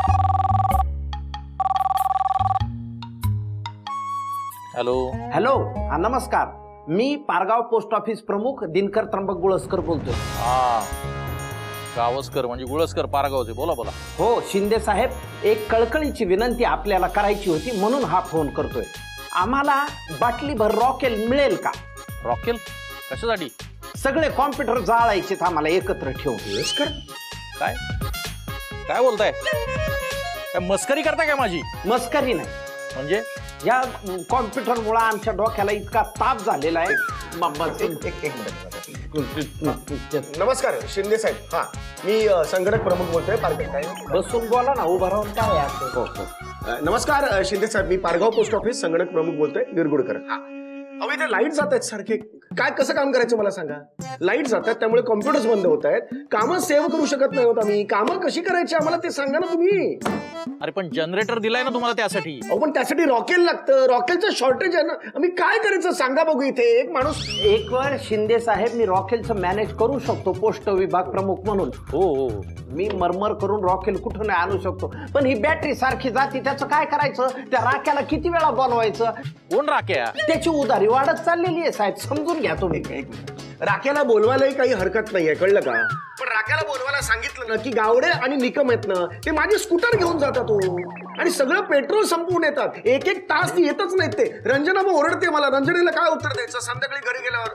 हॅलो हॅलो हा नमस्कार, मी पारगाव पोस्ट ऑफिस प्रमुख दिनकर त्र्यंबक गुळसकर बोलतोय. गावस्कर म्हणजे गुळसकर पारगावचे. बोला बोला. हो शिंदे साहेब, एक कळकळीची विनंती आपल्याला करायची होती म्हणून हा फोन करतोय. आम्हाला बाटलीभर रॉकेल मिळेल का? रॉकेल कशासाठी? सगळे कॉम्प्युटर जाळायचे आम्हाला एकत्र ठेवून. काय काय बोलताय? काय मस्करी करताय काय माझी? मस्करी नाही म्हणजे या कॉम्प्युटर मुळे आमच्या डोक्याला इतका ताप झालेला आहे. नमस्कार शिंदे साहेब. हा मी संगणक प्रमुख बोलतोय पारगाव. काय बसून बोला ना, उभा राहून काय आहे? नमस्कार शिंदे साहेब, मी पारगाव पोस्ट ऑफिस संगणक प्रमुख बोलतोय गिरगुडकर. हा अहो इथे लाईट जात आहेत सारखे. काय कसं काम करायचं मला सांगा. लाईट जातात त्यामुळे कॉम्प्युटर्स बंद होत आहेत. कामं सेव्ह करू शकत नाही होत आम्ही. कामं कशी करायची आम्हाला ते सांगा ना तुम्ही. अरे पण जनरेटर दिलाय ना तुम्हाला त्यासाठी. अहो पण त्यासाठी रॉकेल लागतं. रॉकेलचं शॉर्टेज आहे ना. आम्ही काय करायचं सांगा बघू. इथे एक माणूस. एक वेळ शिंदे साहेब मी रॉकेलचं मॅनेज करू शकतो पोस्ट विभाग प्रमुख म्हणून. हो मी मरमर करून रॉकेल कुठून आणू शकतो. पण ही बॅटरी सारखी जाती, त्याचं काय करायचं. त्या राख्याला किती वेळा बोलवायचं. कोण राख्या. त्याची उधारी वाढत चाललेली आहे साहेब, समजून घ्या तुम्ही. राख्याला बोलवायलाही काही हरकत नाहीये कळलं का. पण राख्याला बोलवायला सांगितलं ना की गावडे आणि निकम आहेत ना ते माझे स्कूटर घेऊन जातात आणि सगळं पेट्रोल संपवून येतात. एक एक तास ती येतच नाहीत ते. रंजना मग ओरडते मला. रंजनेला काय उत्तर द्यायचं संध्याकाळी घरी गेल्यावर.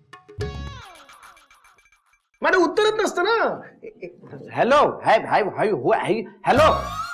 मला उत्तरच नसतं ना. हॅलो हॅलो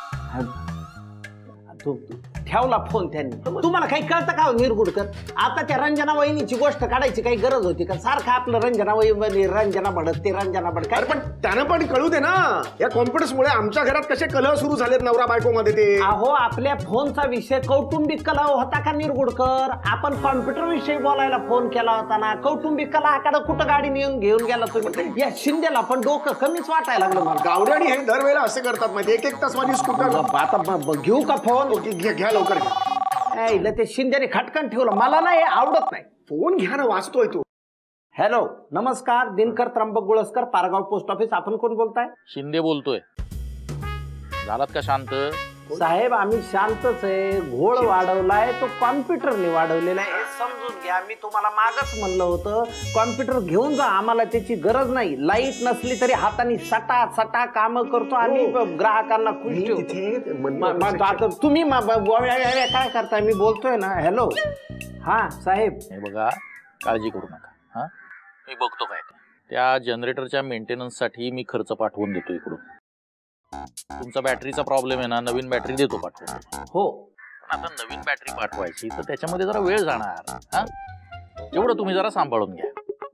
ठेवला फोन त्यांनी. तुम्हाला काही कळतं का निरगुडकर. आता त्या रंजना वहिनीची गोष्ट काढायची काही गरज होती का. सारखं आपलं रंजना वहिनी रंजना बढत ते रंजना बढत काय. पण त्यांना पण कळू दे ना. या कॉम्प्युटर्स मुळे आमच्या घरात कसे कलह सुरू झालेत नवरा बायको मध्ये ते. अहो आपल्या फोनचा विषय कौटुंबिक कलह होता का निरगुडकर. आपण कॉम्प्युटर विषयी बोलायला फोन केला होता ना. कौटुंबिक कलहाकडे कुठं गाडी नेऊन घेऊन गेला तुम्ही. या शिंदेला पण डोकं कमीच वाटायला लागलं मला. गावड्यानी हे दरवेळेला असे करतात माहिती. एक एक तास माझी स्कूटर. आता घेऊ का फोन. घ्या लवकर घ्या. ते शिंदेने खटकन ठेवलं. मला नाही आवडत नाही. फोन घ्या ना वाचतोय तू. हॅलो नमस्कार दिनकर त्र्यंबक गुळसकर पारगाव पोस्ट ऑफिस. आपण कोण बोलताय. शिंदे बोलतोय. झालात का शांत. साहेब आम्ही शांतच आहे. घोळ वाढवलाय तो कॉम्प्युटरने वाढवलेला आहे हे समजून घ्या. मी तुम्हाला मागच म्हणलं होतं कॉम्प्युटर घेऊन जा. आम्हाला त्याची गरज नाही. लाईट नसली तरी हाताने सटा सटा काम करतो आणि ग्राहकांना खुश ठेवतो. तुम्ही काय करताय. मी बोलतोय ना. हॅलो हा साहेब. हे बघा काळजी करू नका. हा मी बघतो काय त्या जनरेटरच्या मेंटेनन्ससाठी मी खर्च पाठवून देतो इकडून. तुमचा बॅटरीचा प्रॉब्लेम आहे ना. नवीन बॅटरी देतो पाठवून. हो पण आता नवीन बॅटरी पाठवायची तर त्याच्यामध्ये जरा वेळ जाणार. हा एवढं तुम्ही जरा सांभाळून घ्या.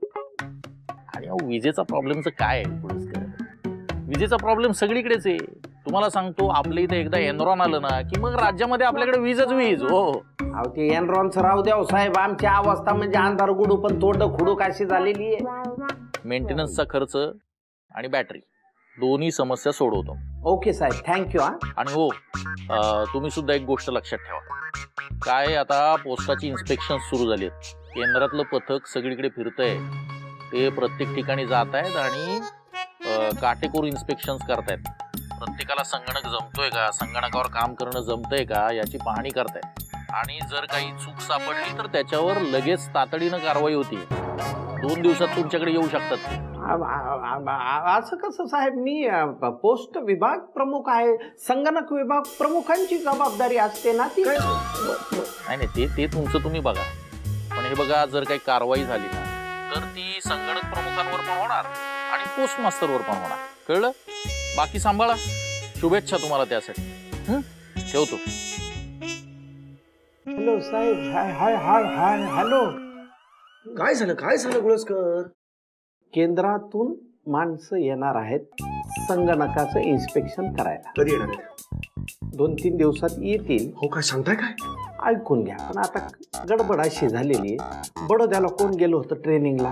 आणि विजेचा प्रॉब्लेमचं काय आहे. विजेचा प्रॉब्लेम सगळीकडेच आहे. तुम्हाला सांगतो आपल्या इथे एकदा एनरॉन आलं ना की मग राज्यामध्ये आपल्याकडे वीजच वीज. हो अहो ते एनरॉनचं राहू द्या साहेब. आमची अवस्था म्हणजे अंधार गुडू पण तोंड खुडू काशी झालेली आहे. मेंटेनन्सचा खर्च आणि बॅटरी दोन्ही समस्या सोडवतो. ओके साहेब थँक्यू. आणि हो तुम्ही सुद्धा एक गोष्ट लक्षात ठेवा. काय आता पोस्टाची इन्स्पेक्शन सुरू झाली आहेत. केंद्रातलं पथक सगळीकडे फिरतंय. ते प्रत्येक ठिकाणी जात आहेत आणि काटेकोर इन्स्पेक्शन करतायत. प्रत्येकाला संगणक जमतोय का संगणकावर काम करणं जमतंय का याची पाहणी करतायत. आणि जर काही चूक सापडली तर त्याच्यावर लगेच तातडीनं कारवाई होती. 2 दिवसात तुमच्याकडे येऊ शकतात. असं कसं साहेब. मी पोस्ट विभाग प्रमुख आहे. संगणक विभाग प्रमुखांची जबाबदारी असते ना ती. नाही ते तुमचं तुम्ही बघा. पण हे बघा जर काही कारवाई झाली ना तर ती संगणक प्रमुखांवर पण होणार आणि पोस्ट मास्टरवर पण होणार. कळलं. बाकी सांभाळा. शुभेच्छा तुम्हाला त्यासाठी. ठेवतो. हॅलो साहेब. Hi hi hi hello. काय झालं गुळसकर. केंद्रातून माणसं येणार आहेत संगणकाचं इन्स्पेक्शन करायला. कधी येणार आहेत. 2-3 दिवसात येतील. हो काय सांगताय काय. ऐकून घ्या. पण आता गडबड अशी झालेली आहे. बडोद्याला कोण गेलो होतं ट्रेनिंगला.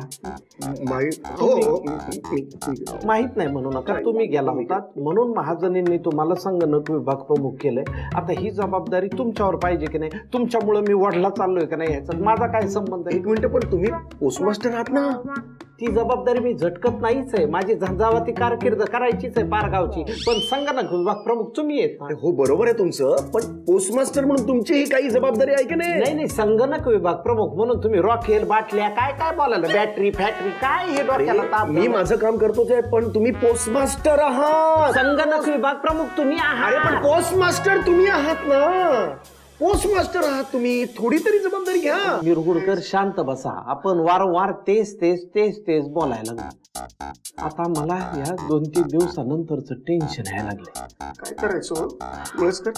माहित नाही म्हणू नका. तुम्ही गेला होतात म्हणून महाजनींनी तुम्हाला संगणक विभाग प्रमुख केलंय. आता ही जबाबदारी तुमच्यावर पाहिजे की नाही. तुमच्यामुळे मी वडला चाललोय का नाही ह्याच्यात माझा काय संबंध आहे. 1 मिनिट पण तुम्ही पोस्टमास्टर आहात ना. ती जबाबदारी मी झटकत नाहीच आहे. माझी झंझावाती कारकीर्द करायचीच आहे पारगावची. पण संगणक विभाग प्रमुख तुम्ही येत. हो बरोबर आहे तुमचं. पण पोस्टमास्टर म्हणून तुमची ही काही जबाबदारी आहे की नाही. नाही संगणक विभाग प्रमुख म्हणून तुम्ही रॉकेल बाटल्या काय काय बोलायला. बॅटरी फॅक्टरी काय हे डोक्याला ताप. मी माझं काम करतोच आहे पण तुम्ही पोस्टमास्टर आहात. संगणक विभाग प्रमुख तुम्ही आहात. अरे पण पोस्टमास्टर तुम्ही आहात ना. पोस्टमास्टर आहात तुम्ही. थोडी तरी जबाबदारी घ्या. निरगुडकर शांत बसा. आपण वारंवार तेच बोलायला लागलो. आता मला या 2-3 दिवसानंतरच टेन्शन यायला लागले. काय करायचं गुळसकर.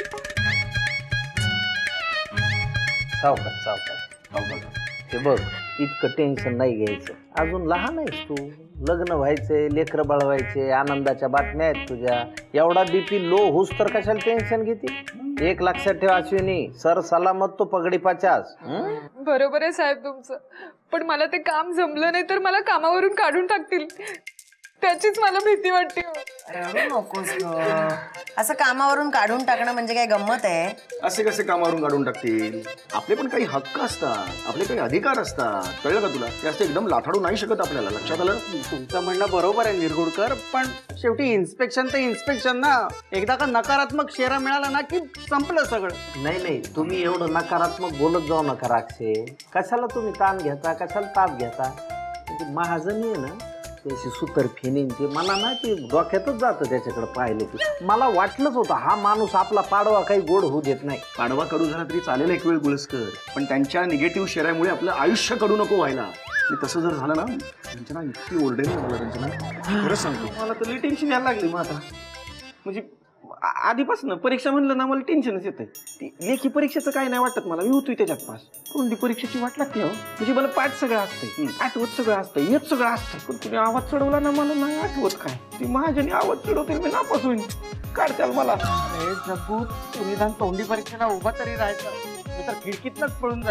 सावकाश हे बघ इतकं टेन्शन नाही घ्यायचं. अजून लहान आहेस तू, लग्न व्हायचंय, लेकरं बाळवायचे, आनंदाच्या बातम्या आहेत तुझ्या. एवढा बीपी लो होस तर कशाला टेन्शन घेते. एक लक्षात ठेव अश्विनी, सर सलामत तो पगडी 50. बरोबर आहे साहेब तुमचं, पण मला ते काम जमलं नाही तर मला कामावरून काढून टाकतील, त्याचीच मला भीती वाटते. नकोस असं कामावरून काढून टाकणं म्हणजे काय गंमत आहे? असे कसे कामावरून काढून टाकतील? आपले पण काही हक्क असतात, आपले काही अधिकार असतात, कळलं का तुला? जास्त एकदम लाथाडू नाही शकत आपल्याला. लक्षात आलं? तुमचं म्हणणं बरोबर आहे निरगुडकर, पण शेवटी इन्स्पेक्शन तर इन्स्पेक्शन ना. एकदा का नकारात्मक शेरा मिळाला ना की संपलं सगळं. नाही तुम्ही एवढं नकारात्मक बोलत जाऊ नका राक्षे. कशाला तुम्ही ताण घेता, कशाला ताप घेता? महाजनी आहे ना त्याची सुतर फेनीन ते मला ना ते डोक्यातच जातं त्याच्याकडे पाहिलं की. मला वाटलंच होतं हा माणूस आपला पाडवा काही गोड होऊ देत नाही. पाडवा कडू झाला तरी चालेल एक वेळ गुळसकर, पण त्यांच्या निगेटिव्ह शेऱ्यामुळे आपलं आयुष्य कडू नको व्हायला. आणि तसं जर झालं ना रंजना इतकी ओरडेल ना मला. रंजना खरंच सांगतो, मला तर टेन्शन यायला लागली. मग आता म्हणजे आधीपासून परीक्षा म्हणलं ना मला टेन्शनच येतंय. लेखी परीक्षेचं काय नाही वाटत मला, मी होतोय त्याच्यात पास. तोंडी परीक्षेची वाट लागते हो. म्हणजे मला पाठ सगळं असतंय, आठवत सगळं असतंय, येत सगळं असतंय, पण तुम्ही आवाज चढवला ना मला नाही आठवत काय. ती महाजनी आवाज चढवते मी नापास होईन, काढताल मला. अरे जगू, तू निदान तोंडी परीक्षेला उभा तरी राहायचं, मी तर खिडकीतनच पळून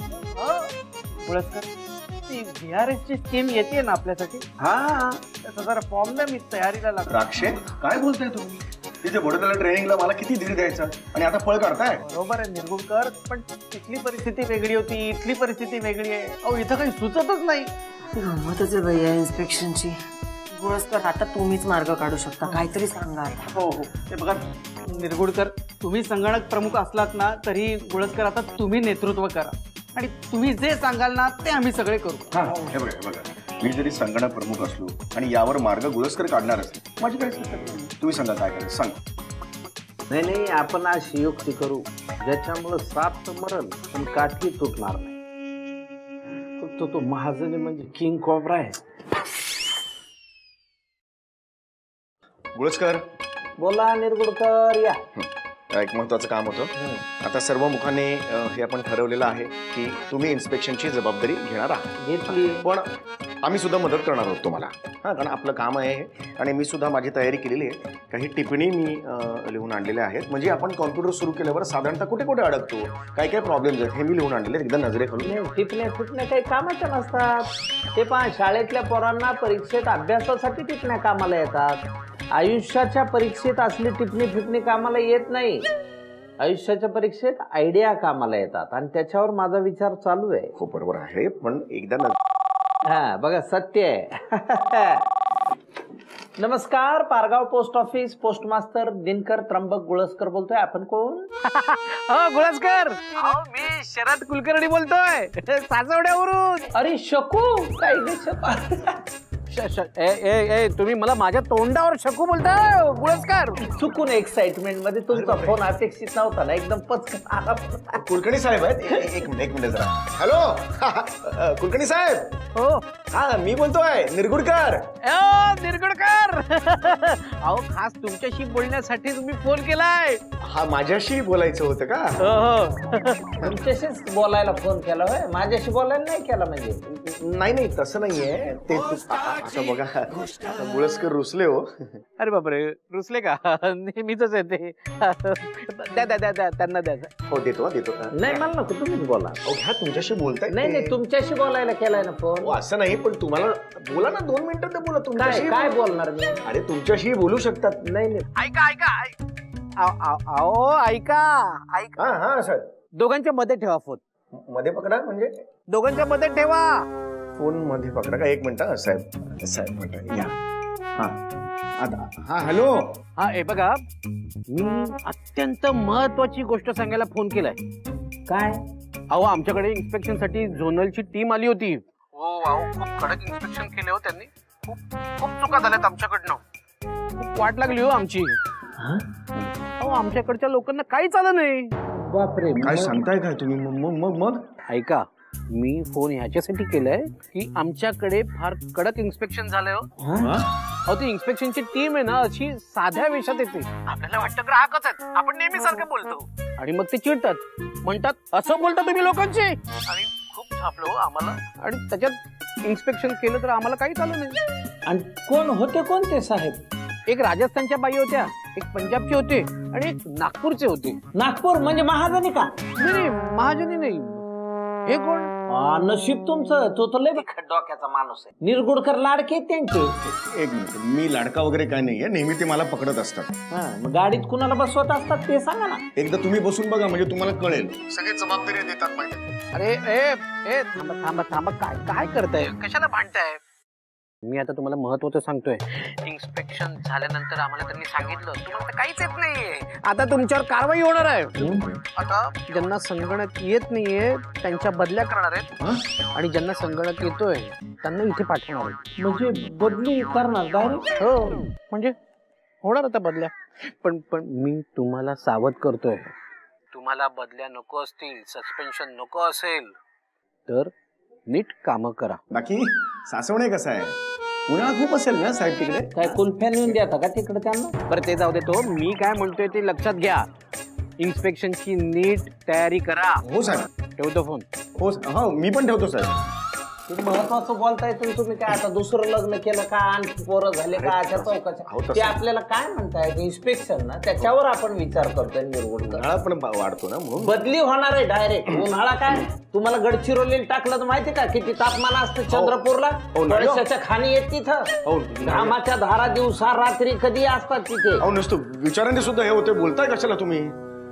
जायचं. पुळसकर, ती VRS ची स्कीम येते ना आपल्यासाठी. हा त्याचा जरा फॉर्म द्या, मी तयारीला लागतो. राक्षे काय बोलताय तुम्ही? तिथे बडोद्याला ट्रेनिंगला मला किती धीर द्यायचा आणि आता पळ काढताय. बरोबर आहे निरगुडकर, पण तिथली परिस्थिती वेगळी होती, इथली परिस्थिती वेगळी आहे. अहो इथं काही सुचतच नाही. गंमतच आहे बाई या इन्स्पेक्शनची. गुळसकर आता तुम्हीच मार्ग काढू शकता, काहीतरी सांगा. हो हे बघा निरगुडकर, तुम्ही संगणक प्रमुख असलात ना तरी गुळसकर आता तुम्ही नेतृत्व करा आणि तुम्ही जे सांगाल ना ते आम्ही सगळे करू. हे बघा, मी जरी संगणक प्रमुख असलो आणि यावर मार्ग गुळसकर काढणार असले, माझी काय तुम्ही सांगा काय करायचं सांग. नाही आपण अशी युक्ती करू ज्याच्यामुळं साप तर मरण पण काठी तुटणार नाही. तो महाजनी म्हणजे किंग कोब्रा आहे. गुळसकर बोला निरगुडकर. या एक महत्वाचं काम होतं. आता सर्व मुखाने हे आपण ठरवलेलं आहे की तुम्ही इन्स्पेक्शनची जबाबदारी घेणार आहात. घेतली, पण आम्ही सुद्धा मदत करणार आहोत तुम्हाला. कारण आपलं काम आहे आणि मी सुद्धा माझी तयारी केलेली आहे. काही टिप्पणी मी लिहून आणलेल्या आहेत. म्हणजे आपण कॉम्प्युटर सुरू केल्यावर साधारणतः कुठे कुठे अडकतो, काय काय प्रॉब्लेम्स आहेत हे मी लिहून आणलेले. एकदा नजरेखालून. टिपण्या काही कामाच्या नसतात. ते पहा, शाळेतल्या पोरांना परीक्षेत अभ्यासासाठी टिपण्या कामाला येतात. आयुष्याच्या परीक्षेत असली टिपणी कामाला येत नाही. आयुष्याच्या परीक्षेत आयडिया कामाला येतात आणि त्याच्यावर माझा विचार चालू आहे. हो बरोबर आहे, पण एकदा हा बघा सत्य आहे. नमस्कार, Pargaon post office postmaster Dinkar Trimbak Gulaskar बोलतोय. आपण कोण? हो गुळसकर, मी शरद कुलकर्णी बोलतोय सासवड्यावरून. अरे शकू काय तुम्ही मला माझ्या तोंडावर शकू बोलताय गुळसकर. चुकून एक्साइटमेंट मध्ये तुमचा फोन अपेक्षित नव्हता ना, एकदम पचकन आला. कुलकर्णी साहेब आहेत. एक मिनिट जरा. हॅलो कुलकर्णी साहेब. हो हा मी बोलतोय निरगुडकर. निरगुडकर, अहो खास तुमच्याशी बोलण्यासाठी तुम्ही फोन केलाय. हा माझ्याशी बोलायचं होतं का? हो तुमच्याशीच बोलायला फोन केला होय, माझ्याशी बोलायला नाही केला. म्हणजे नाही तसं नाहीये ते. असं बघा गुळसकर रुसले हो. अरे बापरे, रुसले का? नेहमीच आहे ते. द्या त्यांना द्यायचं. हो देतो. नाही मला नको, तुम्हीच बोला. ह्या तुमच्याशी बोलताय. नाही तुमच्याशी बोलायला केलाय ना फोन. असं नाही, पण तुम्हाला बोला ना 2 मिनिटं तर बोला. तुमच्याशी काय बोलणार मी? अरे तुमच्याशी बोलू शकतात. नाही ऐका. हा सर. दोघांच्या मध्ये ठेवा फोन. मध्ये पकडा म्हणजे? दोघांच्या मध्ये ठेवा फोन. मध्ये पकडा का? एक मिनिट साहेब म्हणता या. हा हॅलो. हा हे बघा, मी अत्यंत महत्वाची गोष्ट सांगायला फोन केलाय. काय? अहो आमच्याकडे इन्स्पेक्शन साठी झोनलची टीम आली होती. हो खूप कडक इन्स्पेक्शन केले हो त्यांनी. खूप चुका झाल्यात आमच्याकडनं. खूप वाट लागली हो आमची. अहो आमच्याकडच्या लोकांना काहीच आलं नाही. बापरे, काय सांगताय काय तुम्ही? मग ऐका, मी फोन ह्याच्यासाठी केलाय की आमच्याकडे फार कडक इन्स्पेक्शन झालंय. अहो ती इन्स्पेक्शनची टीम आहे ना अशी साध्या वेशात येते. आपल्याला वाटतं ग्राहकच आहेत, आपण नेहमी सारखं बोलतो. आणि मग ते चिडतात, म्हणतात असं बोलता तुम्ही लोकांची. आणि खूप छापलं आम्हाला, आणि त्याच्यात इन्स्पेक्शन केलं तर आम्हाला काहीच आलं नाही. आणि कोण होते कोणते साहेब? एक राजस्थानच्या बाई होत्या, एक पंजाबचे होते आणि एक नागपूरचे होते. नागपूर म्हणजे महाजनी का? नाही, महाजनी नाही. हे कोण? नशीब तुमचं, तो तर लय डोक्याचा माणूस आहे. निरगुडकर लाडके त्यांचे. एक मिनिट, मी लाडका वगैरे काय नाहीये, नेहमी ते मला पकडत असतात. मग गाडीत कुणाला बसवत असतात ते सांगा ना. एकदा तुम्ही बसून बघा, म्हणजे तुम्हाला कळेल. सगळे जबाबदारी देतात माहिती. अरे ए थांबा थांबा थांबा, काय काय करताय, कशाला भांडताय? मी आता तुम्हाला महत्वाचं सांगतोय. इन्स्पेक्शन झाल्यानंतर आम्हाला त्यांनी सांगितलं तुम्हाला तर काहीच येत नाहीये, आता तुमच्यावर कारवाई होणार आहे. आता ज्यांना संगणक येत नाहीये त्यांच्या बदल्या करणार आहेत, आणि ज्यांना संगणक येतोय त्यांना इथे पाठवणार आहेत. म्हणजे बदली करणार डायरेक्ट? हो, म्हणजे होणार आता बदल्या. पण मी तुम्हाला सावध करतोय, तुम्हाला बदल्या नको असतील, सस्पेन्शन नको असेल तर नीट कामं करा. बाकी सासवणे कसं आहे? उन्हाळा खूप असेल ना साहेब तिकडे? काय कुल्फ्या नेऊन द्या का तिकडे त्यांना? बरं ते जाऊ देतो, मी काय म्हणतोय ते लक्षात घ्या. इन्स्पेक्शनची नीट तयारी करा. हो साहेब. ठेवतो फोन. हो मी पण ठेवतो साहेब. महत्वाचं बोलताय तुम्ही काय आता दुसरं लग्न केलं का आणि पोरं झाले का अशा चौकाच्या? ते आपल्याला काय म्हणताय इन्स्पेक्शन ना, त्याच्यावर आपण विचार करतोय. उन्हाळा पण वाढतो ना म्हणून बदली होणार आहे डायरेक्ट. उन्हाळा काय, तुम्हाला गडचिरोली टाकलं तर माहिती का किती तापमान असतं चंद्रपूरला? कळशाच्या खाणी येत तिथं, घामाच्या धारा दिवसा रात्री कधी असतात तिथे. अहो नसतो विचारांनी सुद्धा हे होते, बोलताय कशाला तुम्ही?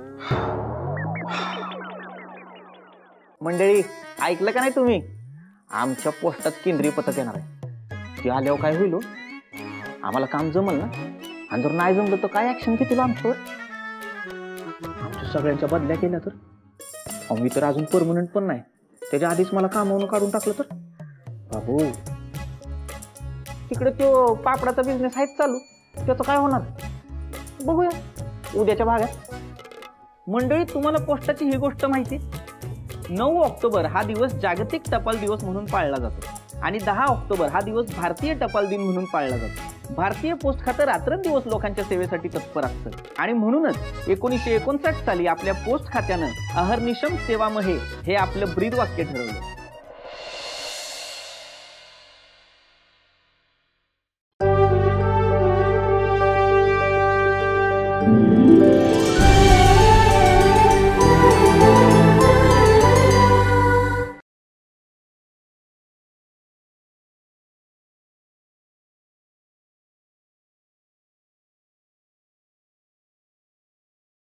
मंडळी ऐकलं का नाही तुम्ही? आमच्या पोस्टात केंद्रीय पथक येणार आहे. ते आल्यावर काय होईल, आम्हाला काम जमल ना, आणि जर नाही जमलं तर काय ऍक्शन घेतील आमच्यावर? आमच्या सगळ्यांच्या बदल्या केल्या तर? मी तर अजून परमनंट पण नाही, त्याच्या आधीच मला कामावून काढून टाकलं तर? बाबू तिकडे तो पापडाचा बिझनेस आहेच चालू, त्याचं काय होणार बघूया उद्याच्या भागात. मंडळी तुम्हाला पोस्टाची ही गोष्ट माहिती? 9 ऑक्टोबर हा दिवस जागतिक टपाल दिवस म्हणून पाळला जातो, आणि 10 ऑक्टोबर हा दिवस भारतीय टपाल दिन म्हणून पाळला जातो. भारतीय पोस्ट खातं रात्रंदिवस लोकांच्या सेवेसाठी तत्पर असतं, आणि म्हणूनच 1959 साली आपल्या पोस्ट खात्यानं अहर्निशम सेवामहे हे आपलं ब्रीद वाक्य ठरवलं.